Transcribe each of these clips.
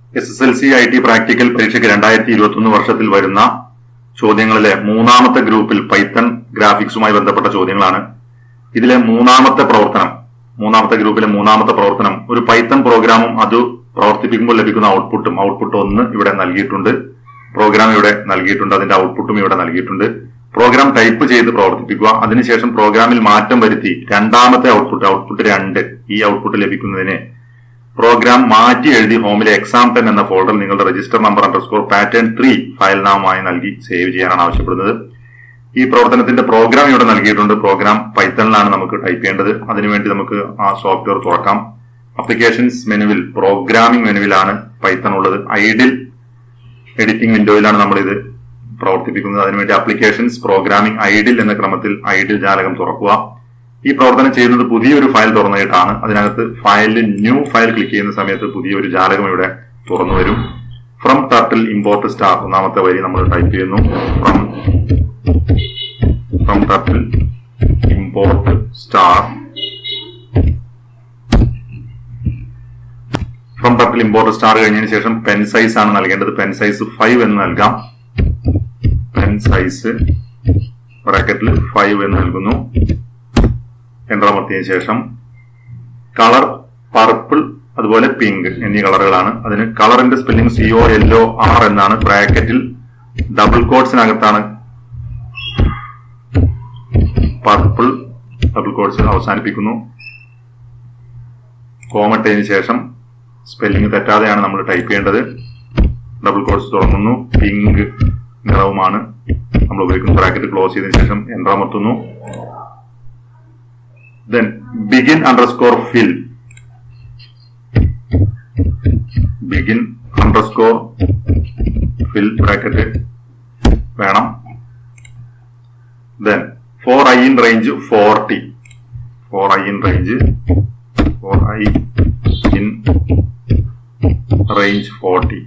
SSLC IT practical പരീക്ഷയ്ക്ക് 2021 വർഷത്തിൽ വരുന്ന ചോദ്യങ്ങളിലെ മൂന്നാമത്തെ ഗ്രൂപ്പിൽ പൈത്തൺ ഗ്രാഫിക്സുമായി ബന്ധപ്പെട്ട ചോദ്യങ്ങളാണ്. ഇതിലെ മൂന്നാമത്തെ ഗ്രൂപ്പിലെ മൂന്നാമത്തെ പ്രവർത്തനം ഒരു പൈത്തൺ പ്രോഗ്രാമും അത് പ്രവർത്തിപ്പിക്കുമ്പോൾ ലഭിക്കുന്ന ഔട്ട്പുട്ട് 1 ഇവിടെ നൽകിയിട്ടുണ്ട്. പ്രോഗ്രാം ഇവിടെ നൽകിയിട്ടുണ്ട്, അതിന്റെ ഔട്ട്പുട്ടും ഇവിടെ നൽകിയിട്ടുണ്ട്. പ്രോഗ്രാം ടൈപ്പ് ചെയ്ത് പ്രവർത്തിപ്പിക്കുക. അതിനുശേഷം പ്രോഗ്രാമിൽ മാറ്റം വരുത്തി രണ്ടാമത്തെ ഔട്ട്പുട്ട് 2 ഈ ഔട്ട്പുട്ട് ലഭിക്കുന്നതിന് പ്രോഗ്രാം മാറ്റി എഴുതി ഹോമിലെ exam10 എന്ന ഫോൾഡറിൽ നിങ്ങളുടെ രജിസ്റ്റർ നമ്പർ _pattern3 ഫയൽ നാമമായി നൽകി സേവ് ചെയ്യാനാണ് ആവശ്യപ്പെടുന്നത്. ഈ പ്രവർത്തനത്തിന്റെ പ്രോഗ്രാം ഇവിടെ നൽകിയിട്ടുണ്ട്. പ്രോഗ്രാം പൈത്തണിലാണ് നമുക്ക് ടൈപ്പ് ചെയ്യേണ്ടത്. അതിനുവേണ്ടി നമുക്ക് ആ സോഫ്റ്റ്വെയർ തുറക്കാം. അപ്ലിക്കേഷൻസ് മെനുവിൽ പ്രോഗ്രാമിംഗ് മെനുവിലാണ് പൈത്തൺ ഉള്ളത്. ഐഡിൽ എഡിറ്റിംഗ് വിൻഡോയിലാണ് നമ്മൾ ഇത് പ്രവർത്തിപ്പിക്കുന്നത്. അതിനുവേണ്ടി അപ്ലിക്കേഷൻസ് പ്രോഗ്രാമിംഗ് ഐഡിൽ എന്ന ക്രമത്തിൽ ഐഡിൽ ജാലകം തുറക്കുക. ഈ പ്രവർത്തനം ചെയ്യുന്നത് പുതിയൊരു ഫയൽ തുറന്നിട്ടാണ്. അതിനകത്ത് ഫയലിൽ ന്യൂ ഫയൽ ക്ലിക്ക് ചെയ്യുന്ന സമയത്ത് പുതിയൊരു ജാലകം ഇവിടെ തുറന്നു വരും. ഫ്രം ടർട്ടിൽ ഇമ്പോർട്ട് സ്റ്റാർ ഒന്നാമത്തെ വരി നമ്മൾ ടൈപ്പ് ചെയ്യുന്നു. From turtle import star. From turtle import star കഴിഞ്ഞതിന് ശേഷം പെൻ സൈസ് ആണ് നൽകേണ്ടത്. പെൻ സൈസ് 5 എന്ന് നൽകാം. പെൻ സൈസ് ബ്രാക്കറ്റിൽ 5 എന്ന് നൽകുന്നു. എന്റർ അമർത്തിയതിനു ശേഷം കളർ പർപ്പിൾ അതുപോലെ പിങ്ക് എന്നീ കളറുകളാണ്. അതിന് കളറിന്റെ സ്പെല്ലിംഗ് COLOR എന്നാണ്. ബ്രാക്കറ്റിൽ ഡബിൾ കോട്ട്സിനകത്താണ് പർപ്പിൾ ഡബിൾ കോട്ട്സ് അവസാനിപ്പിക്കുന്നു. കോമട്ടതിനു ശേഷം സ്പെല്ലിംഗ് തെറ്റാതെയാണ് നമ്മൾ ടൈപ്പ് ചെയ്യേണ്ടത്. ഡബിൾ കോട്ട്സ് തുറക്കുന്നു. പിങ്ക് നിറവുമാണ് നമ്മൾ ഉപയോഗിക്കുന്നത്. ബ്രാക്കറ്റ് ക്ലോസ് ചെയ്തതിനു ശേഷം എന്റർ അമർത്തുന്നു. Then begin underscore fill. Begin underscore fill bracket വേണം. Then for I in range 40. For I in range 40.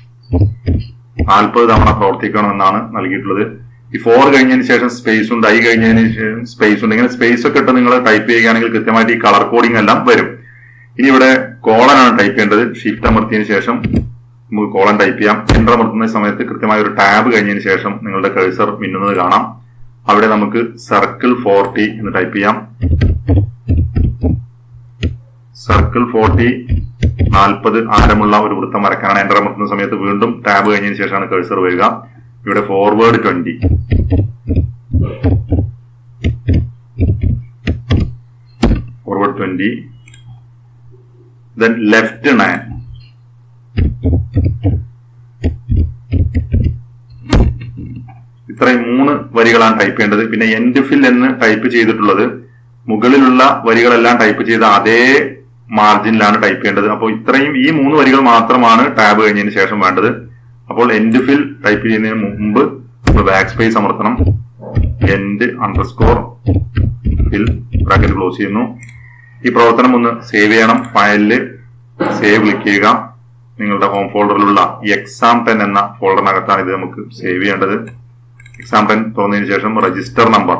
40 തവണ പ്രവർത്തിക്കണമെന്നാണ് നൽകിയിട്ടുള്ളത്. ഈ 4 കഴിഞ്ഞതിന് ശേഷം സ്പേസ് ഉണ്ട്, I കഴിഞ്ഞതിന് ശേഷം സ്പേസ് ഉണ്ട്. ഇങ്ങനെ സ്പേസ് ഒക്കെ ഇട്ട് നിങ്ങൾ ടൈപ്പ് ചെയ്യുകയാണെങ്കിൽ കൃത്യമായിട്ട് ഈ കളർ കോഡിംഗ് എല്ലാം വരും. ഇനി ഇവിടെ കോളൻ ആണ് ടൈപ്പ് ചെയ്യേണ്ടത്. ഷിഫ്റ്റ് അമർത്തിയതിനു ശേഷം നമുക്ക് കോളൻ ടൈപ്പ് ചെയ്യാം. എന്റർ അമർത്തുന്ന സമയത്ത് കൃത്യമായ ഒരു ടാബ് കഴിഞ്ഞതിന് ശേഷം നിങ്ങളുടെ കഴ്സർ മിന്നുന്നത് കാണാം. അവിടെ നമുക്ക് സർക്കിൾ 40 എന്ന് ടൈപ്പ് ചെയ്യാം. സർക്കിൾ 40 40 ആരമുള്ള ഒരു വൃത്തം വരക്കാനാണ്. എന്റർ അമർത്തുന്ന സമയത്ത് വീണ്ടും ടാബ് കഴിഞ്ഞതിന് ശേഷമാണ് കഴ്സർ വരിക. ഇവിടെ ഫോർവേഡ് 20, forward 20, then left 9. ഇത്രയും 3 വരികളാണ് ടൈപ്പ് ചെയ്യേണ്ടത്. പിന്നെ എൻഡ് ഫിൽ എന്ന് ടൈപ്പ് ചെയ്തിട്ടുള്ളത് മുകളിലുള്ള വരികളെല്ലാം ടൈപ്പ് ചെയ്ത അതേ മാർജിനിലാണ് ടൈപ്പ് ചെയ്യേണ്ടത്. അപ്പോൾ ഇത്രയും ഈ 3 വരികൾ മാത്രമാണ് ടാബ് കഴിഞ്ഞതിന് ശേഷം വേണ്ടത്. അപ്പോൾ എൻഡ് ഫിൽ ടൈപ്പ് ചെയ്യുന്നതിന് മുമ്പ് നമ്മൾ ബാക്ക് സ്പേസ് അമർത്തണം. End underscore fill bracket close ചെയ്യുന്നു. ഈ പ്രവർത്തനം ഒന്ന് സേവ് ചെയ്യണം. ഫയലില് സേവ് ക്ലിക്ക് ചെയ്യുക. നിങ്ങളുടെ ഹോം ഫോൾഡറിലുള്ള exam10 എന്ന ഫോൾഡറിനകത്താണ് ഇത് നമുക്ക് സേവ് ചെയ്യേണ്ടത്. exam10 തുറന്നതിന് ശേഷം രജിസ്റ്റർ നമ്പർ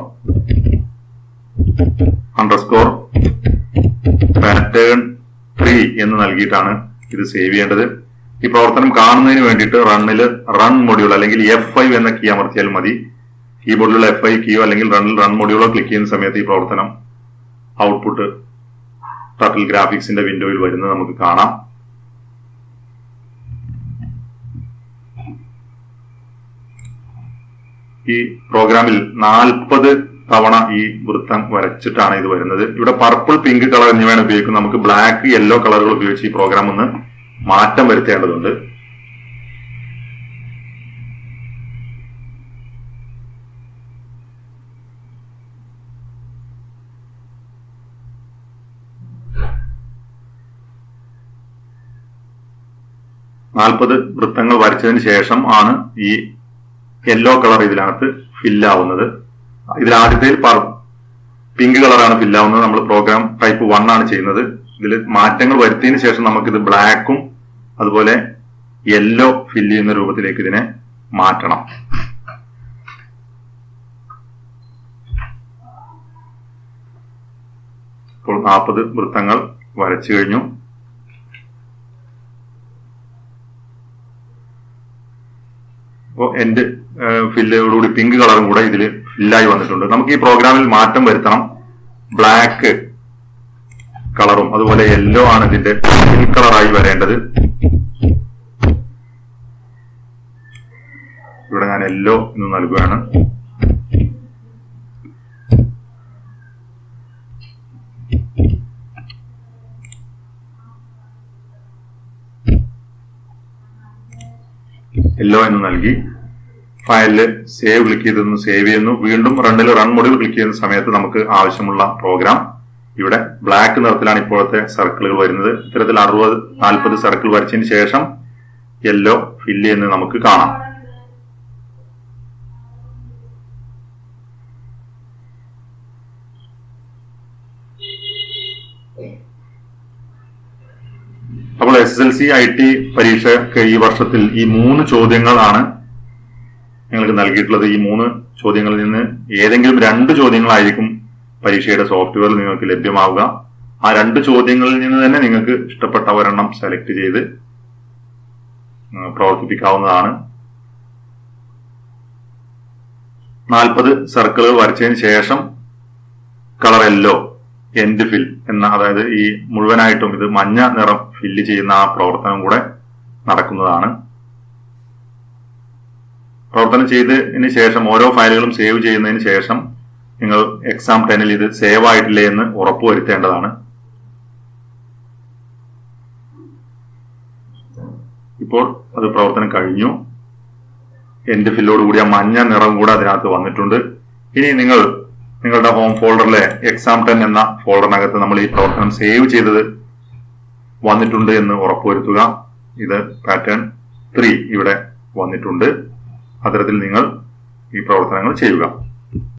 _pattern3 എന്ന് നൽകിയിട്ടാണ് ഇത് സേവ് ചെയ്യേണ്ടത്. ഈ പ്രവർത്തനം കാണുന്നതിന് വേണ്ടിയിട്ട് റൺ മൊഡ്യൂൾ അല്ലെങ്കിൽ F5 എന്ന കീ അമർത്തിയാൽ മതി. കീബോർഡിലുള്ള F5 കീയോ അല്ലെങ്കിൽ റൺ മൊഡ്യൂളോ ക്ലിക്ക് ചെയ്യുന്ന സമയത്ത് ഈ പ്രവർത്തനം ഔട്ട്പുട്ട് ടർട്ടിൽ ഗ്രാഫിക്സിന്റെ വിൻഡോയിൽ വരുന്നത് നമുക്ക് കാണാം. ഈ പ്രോഗ്രാമിൽ 40 തവണ ഈ വൃത്തം വരച്ചിട്ടാണ് ഇത് വരുന്നത്. ഇവിടെ പർപ്പിൾ പിങ്ക് കളർ എന്നിവയാണ് ഉപയോഗിക്കുന്നത്. നമുക്ക് ബ്ലാക്ക് യെല്ലോ കളറുകൾ ഉപയോഗിച്ച് ഈ പ്രോഗ്രാം ഒന്ന് മാറ്റം വരുത്തേണ്ടതുണ്ട്. വൃത്തങ്ങൾ വരച്ചതിന് ശേഷം ആണ് ഈ യെല്ലോ കളർ ഇതിനകത്ത് ഫില്ലാവുന്നത്. ഇതിലാദ്യത്തെ പിങ്ക് കളറാണ് ഫില്ലാവുന്നത്. നമ്മൾ പ്രോഗ്രാം ടൈപ്പ് 1 ആണ് ചെയ്യുന്നത്. ഇതിൽ മാറ്റങ്ങൾ വരുത്തിയതിനു ശേഷം നമുക്കിത് ബ്ലാക്കും അതുപോലെ യെല്ലോ ഫില്ല് ചെയ്യുന്ന രൂപത്തിലേക്ക് ഇതിനെ മാറ്റണം. ഇപ്പോൾ 40 വൃത്തങ്ങൾ വരച്ചു കഴിഞ്ഞു. അപ്പോൾ എൻഡ് ഫില്ലോടുകൂടി പിങ്ക് കളറും കൂടെ ഇതിൽ ഫില്ലായി വന്നിട്ടുണ്ട്. നമുക്ക് ഈ പ്രോഗ്രാമിൽ മാറ്റം വരുത്തണം. ബ്ലാക്ക് കളറും അതുപോലെ യെല്ലോ ആണ് ഇതിന്റെ ഫിൽ കളറായി വരേണ്ടത്. ഇവിടെ ഞാൻ യെല്ലോ എന്ന് നൽകുകയാണ്. യെല്ലോ എന്ന് നൽകി ഫയലില് സേവ് ക്ലിക്ക് ചെയ്തൊന്ന് സേവ് ചെയ്യുന്നു. വീണ്ടും റണ്ണിൽ റൺ മോഡിൽ ക്ലിക്ക് ചെയ്യുന്ന സമയത്ത് നമുക്ക് ആവശ്യമുള്ള പ്രോഗ്രാം ഇവിടെ ബ്ലാക്ക് നിറത്തിലാണ് ഇപ്പോഴത്തെ സർക്കിളുകൾ വരുന്നത്. ഇത്തരത്തിൽ 60-40 സർക്കിൾ വരച്ചതിന് ശേഷം യെല്ലോ ഫില്ല് ചെയ്യുന്നത് നമുക്ക് കാണാം. അപ്പോൾ SSLC IT പരീക്ഷയ്ക്ക് ഈ വർഷത്തിൽ ഈ 3 ചോദ്യങ്ങളാണ് നിങ്ങൾക്ക് നൽകിയിട്ടുള്ളത്. ഈ 3 ചോദ്യങ്ങളിൽ നിന്ന് ഏതെങ്കിലും 2 ചോദ്യങ്ങളായിരിക്കും പരീക്ഷയുടെ സോഫ്റ്റ്വെയറിൽ നിങ്ങൾക്ക് ലഭ്യമാവുക. ആ 2 ചോദ്യങ്ങളിൽ നിന്ന് തന്നെ നിങ്ങൾക്ക് ഇഷ്ടപ്പെട്ട ഒരെണ്ണം സെലക്ട് ചെയ്ത് പ്രവർത്തിപ്പിക്കാവുന്നതാണ്. 40 സർക്കിളുകൾ വരച്ചതിന് ശേഷം കളർ യെല്ലോ എൻഡ് ഫിൽ എന്ന, അതായത് ഈ മുഴുവനായിട്ടും ഇത് മഞ്ഞ നിറം ഫില്ല് ചെയ്യുന്ന ആ പ്രവർത്തനം കൂടെ നടക്കുന്നതാണ്. പ്രവർത്തനം ചെയ്തതിന് ശേഷം ഓരോ ഫയലുകളും സേവ് ചെയ്യുന്നതിന് ശേഷം നിങ്ങൾ എക്സാം 10ൽ ഇത് സേവ് ആയിട്ടില്ലേ എന്ന് ഉറപ്പുവരുത്തേണ്ടതാണ്. ഇപ്പോൾ അത് പ്രവർത്തനം കഴിഞ്ഞു. എൻഡ് ഫില്ലോട് കൂടി ആ മഞ്ഞ നിറം കൂടെ അതിനകത്ത് വന്നിട്ടുണ്ട്. ഇനി നിങ്ങളുടെ ഹോം ഫോൾഡറിലെ എക്സാം 10 എന്ന ഫോൾഡറിനകത്ത് നമ്മൾ ഈ പ്രവർത്തനം സേവ് ചെയ്തത് വന്നിട്ടുണ്ട് എന്ന് ഉറപ്പുവരുത്തുക. ഇത് പാറ്റേൺ 3 ഇവിടെ വന്നിട്ടുണ്ട്. അത്തരത്തിൽ നിങ്ങൾ ഈ പ്രവർത്തനങ്ങൾ ചെയ്യുക.